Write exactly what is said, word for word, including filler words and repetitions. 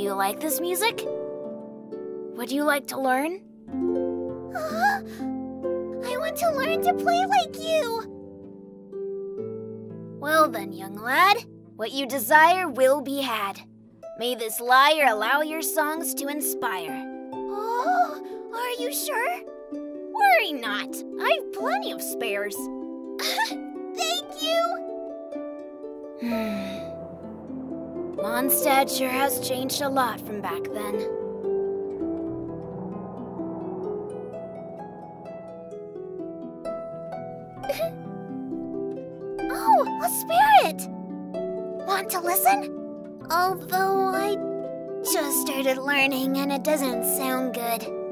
you like this music? Would you like to learn? Uh, I want to learn to play like you. Well then, young lad, what you desire will be had. May this lyre allow your songs to inspire. Oh, are you sure? Worry not. I've plenty of spares. Thank you. Hmm. Mondstadt sure has changed a lot from back then. Oh, a spirit! Want to listen? Although I just started learning and it doesn't sound good.